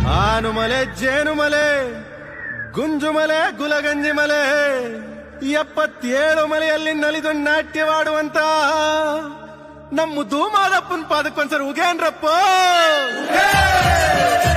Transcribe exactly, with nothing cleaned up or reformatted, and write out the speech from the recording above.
ಆನುಮಲೆ ಜೇನುಮಲೆ ಗುಂಜುಮಲೆ ಗುಲಗಂಜಿ ಮಲೆ ಎಪ್ಪತ್ತೇಳು ಮಲೆಯಲ್ಲಿ ನಲಿದು ನಾಟ್ಯವಾಡುವಂತ ನಮ್ಮ ಧೂಮಾದಪ್ಪನ ಪಾದಕ್ಕೊಂದ್ಸರಿ ಉಗೇನ್ರಪ್ಪ.